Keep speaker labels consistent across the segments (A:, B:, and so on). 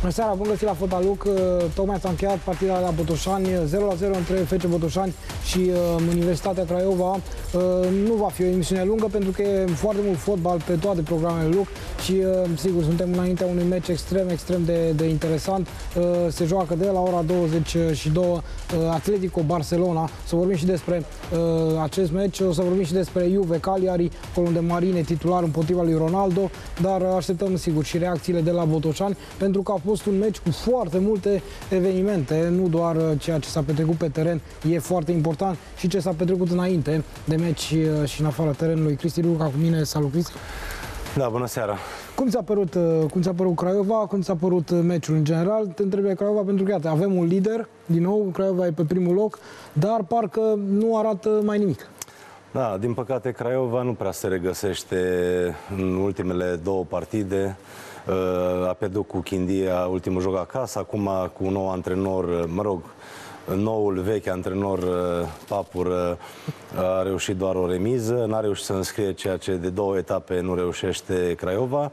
A: Bună seara, bun găsit la Fotbaluc. Tocmai s-a încheiat partida la Botoșani, 0-0 între FC Botoșani și Universitatea Craiova. Nu va fi o emisiune lungă pentru că e foarte mult fotbal pe toate programele LUC și sigur suntem înaintea unui meci extrem de interesant. Se joacă de la ora 22 Atletico Barcelona. Să vorbim și despre acest meci, o să vorbim și despre Juve Cagliari, acolo unde Marin e titular împotriva lui Ronaldo, dar așteptăm sigur și reacțiile de la Botoșani pentru că a fost un meci cu foarte multe evenimente, nu doar ceea ce s-a petrecut pe teren e foarte important și ce s-a petrecut înainte de meci și în afara terenului. Cristi Luca cu mine, salut Cristi!
B: Da, bună seara!
A: Cum ți-a părut Craiova? Cum ți-a părut meciul în general? Te întreb de Craiova pentru că iată, avem un lider, din nou, Craiova e pe primul loc, dar parcă nu arată mai nimic.
B: Da, din păcate Craiova nu prea se regăsește în ultimele două partide. A pierdut cu Chindia ultimul joc acasă, acum cu un nou antrenor, noul vechi antrenor Papură a reușit doar o remiză, n-a reușit să înscrie ceea ce de două etape nu reușește Craiova.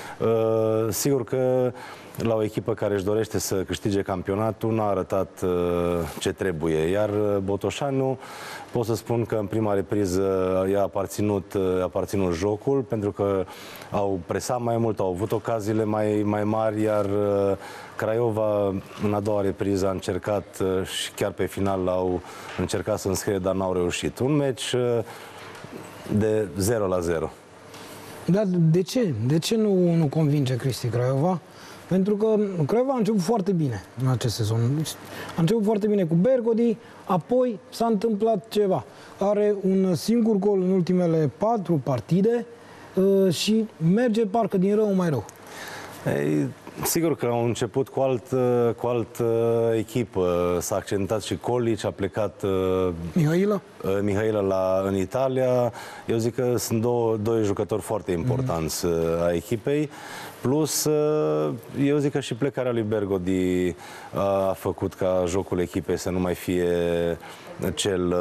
B: Sigur că la o echipă care își dorește să câștige campionatul n-a arătat ce trebuie, iar Botoșanu pot să spun că în prima repriză i-a aparținut jocul, pentru că au presat mai mult, au avut ocaziile mai mari, iar Craiova în a doua repriză a încercat și chiar pe final au încercat să înscrie, dar n-au reușit. Un meci de 0-0.
A: Dar de ce? De ce nu convinge Cristi Craiova? Pentru că Craiova a început foarte bine în acest sezon. A început foarte bine cu Bergodi, apoi s-a întâmplat ceva. Are un singur gol în ultimele 4 partide și merge parcă din rău mai rău.
B: Ei, sigur că au început cu altă echipă. S-a accentat și Colici, a plecat Mihaila în Italia. Eu zic că sunt doi jucători foarte importanți a echipei. Plus, eu zic că și plecarea lui Bergodi a făcut ca jocul echipei să nu mai fie cel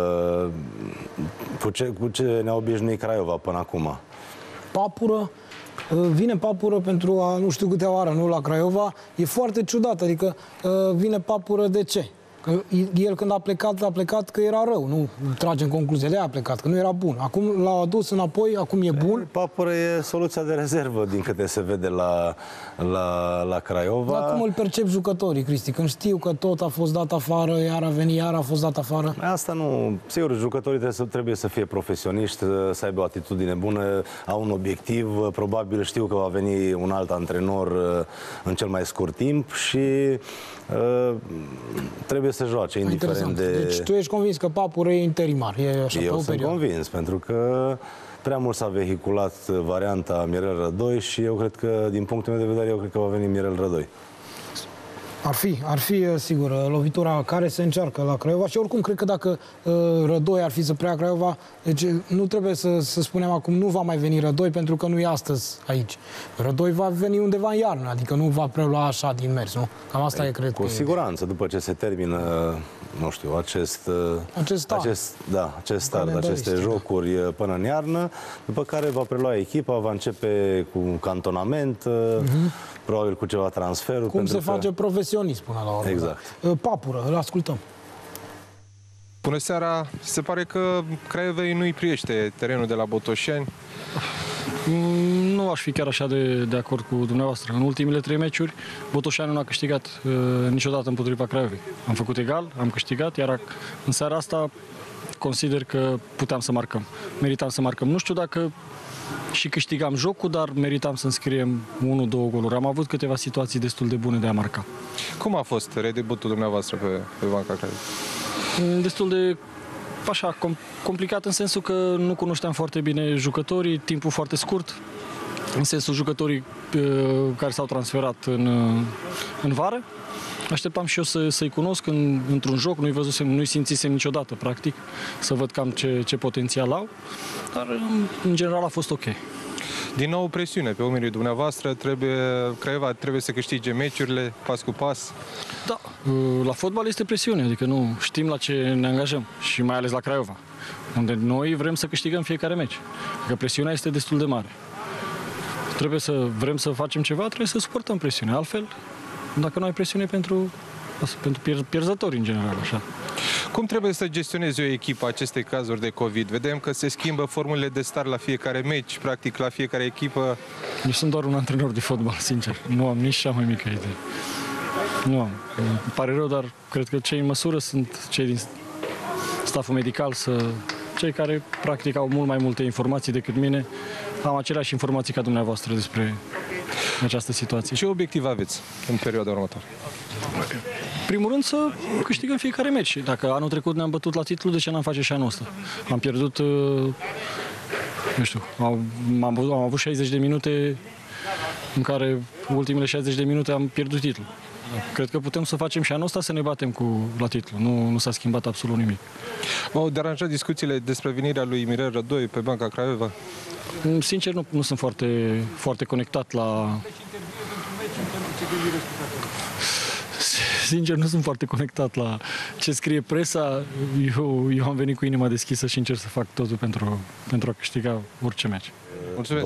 B: cu ce ne-a obișnuit Craiova până acum.
A: Papură. Vine Papură pentru a nu știu câte oară, nu la Craiova. E foarte ciudat, adică vine Papură de ce? Că el când a plecat că era rău, nu tragem concluzia, de-aia a plecat, că nu era bun. Acum l-a adus înapoi, acum e bun.
B: Papură e soluția de rezervă, din câte se vede la Craiova.
A: Dar cum îl percep jucătorii, Cristi? Când știu că tot a fost dat afară, iar a venit, iar a fost dat afară.
B: Asta nu... Sigur, jucătorii trebuie să fie profesioniști, să aibă o atitudine bună, au un obiectiv, probabil știu că va veni un alt antrenor în cel mai scurt timp și trebuie să joace, indiferent de...
A: Deci tu ești convins că Papură e interimar, e așa,
B: eu sunt convins, pentru că prea mult s-a vehiculat varianta Mirel Rădoi și eu cred că, din punctul meu de vedere, eu cred că va veni Mirel Rădoi.
A: Ar fi sigur lovitura care se încearcă la Craiova și oricum cred că dacă Rădoi ar fi să preia Craiova, deci nu trebuie să spunem acum nu va mai veni Rădoi pentru că nu e astăzi aici. Rădoi va veni undeva în iarnă, adică nu va prelua așa din mers, nu? Cam asta cred că...
B: Cu siguranță, după ce se termină, nu știu, acest start, aceste jocuri până în iarnă, după care va prelua echipa, va începe cu cantonament, probabil cu ceva transferuri.
A: Cum se face profesionist până la urmă.
B: Exact.
A: Papură, îl ascultăm.
C: Bună seara! Se pare că Craiovei nu-i priește terenul de la Botoșani.
D: Nu aș fi chiar așa de acord cu dumneavoastră. În ultimele 3 meciuri, Botoșani nu a câștigat niciodată împotriva Craiovei. Am făcut egal, am câștigat, iar în seara asta consider că puteam să marcăm. Meritam să marcăm. Nu știu dacă și câștigam jocul, dar meritam să înscriem 1-2 goluri. Am avut câteva situații destul de bune de a marca.
C: Cum a fost redebutul dumneavoastră pe banca Craiovei?
D: Destul de așa, complicat în sensul că nu cunoșteam foarte bine jucătorii, timpul foarte scurt, în sensul jucătorii care s-au transferat în vară. Așteptam și eu să-i cunosc într-un joc, nu-i simțisem niciodată, practic, să văd cam ce potențial au, dar în general a fost ok.
C: Din nou presiune pe umerii dumneavoastră, Craiova trebuie să câștige meciurile pas cu pas.
D: Da, la fotbal este presiune, adică nu știm la ce ne angajăm și mai ales la Craiova, unde noi vrem să câștigăm fiecare meci. Adică presiunea este destul de mare. Vrem să facem ceva, trebuie să suportăm presiunea, altfel dacă nu ai presiune pentru pierzători în general, așa.
C: Cum trebuie să gestioneze o echipă aceste cazuri de COVID? Vedem că se schimbă formulele de start la fiecare meci, practic la fiecare echipă.
D: Eu sunt doar un antrenor de fotbal, sincer. Nu am nici cea mai mică idee. Nu am. Îmi pare rău, dar cred că cei în măsură sunt cei din staful medical, cei care practic au mult mai multe informații decât mine. Am aceleași informații ca dumneavoastră despre această situație.
C: Ce obiectiv aveți în perioada următoare?
D: Primul rând să câștigăm fiecare meci. Dacă anul trecut ne-am bătut la titlu, de ce n-am face și anul ăsta? Am pierdut, nu știu, am avut 60 de minute în care ultimele 60 de minute am pierdut titlul. Cred că putem să facem și anul ăsta să ne batem la titlu. Nu s-a schimbat absolut nimic.
C: M-au deranjat discuțiile despre venirea lui Mirel Rădoi pe banca Craiova?
D: Sincer, nu sunt foarte conectat la... Sincer, nu sunt foarte conectat la ce scrie presa. Eu am venit cu inima deschisă și încerc să fac totul pentru a câștiga orice meci.
C: Mulțumesc!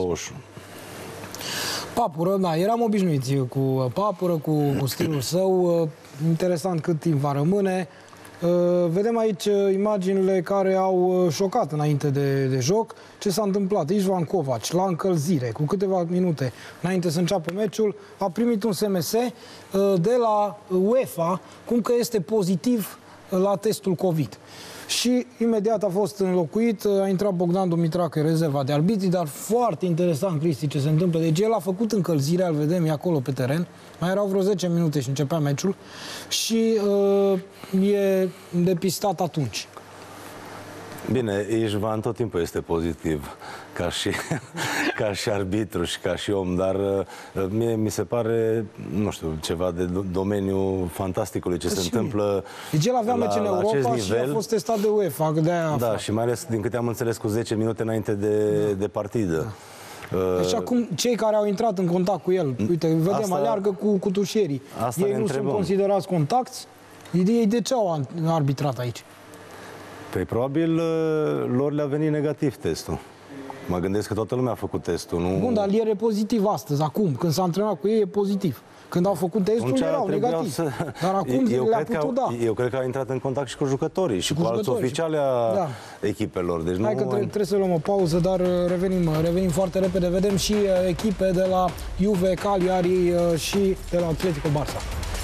A: Papură, da, eram obișnuiți cu Papură, cu stilul său. Interesant cât timp va rămâne. Vedem aici imaginile care au șocat înainte de joc. Ce s-a întâmplat? Ișvan Covaci, la încălzire, cu câteva minute înainte să înceapă meciul, a primit un SMS de la UEFA, cum că este pozitiv la testul COVID. Și imediat a fost înlocuit, a intrat Bogdan Dumitrache, rezerva de arbitri, dar foarte interesant, Cristi, ce se întâmplă. Deci el a făcut încălzirea, îl vedem, e acolo pe teren, mai erau vreo 10 minute și începea meciul și e depistat atunci.
B: Bine, Ișvan tot timpul este pozitiv ca și arbitru și ca și om, dar mie mi se pare, nu știu, ceva de domeniul fantasticului ce se întâmplă.
A: Deci el avea meci în Europa și a fost testat de UEFA.
B: Da, și mai ales, din câte am înțeles, cu 10 minute înainte de partidă.
A: Deci acum, cei care au intrat în contact cu el, uite, vedem, aleargă cu tușierii. Ei nu sunt considerați contacti? Ei de ce au arbitrat aici?
B: Păi probabil lor le-a venit negativ testul. Mă gândesc că toată lumea a făcut testul, nu?
A: Bun, dar el e pozitiv astăzi, acum. Când s-a antrenat cu ei, e pozitiv. Când au făcut testul, erau negativ. Dar acum le-a putut da.
B: Eu cred că au intrat în contact și cu jucătorii și cu alți oficiali a echipelor. Deci
A: Hai că trebuie să luăm o pauză, dar revenim foarte repede. Vedem și echipe de la Juve, Cagliari și de la Atletico Barça.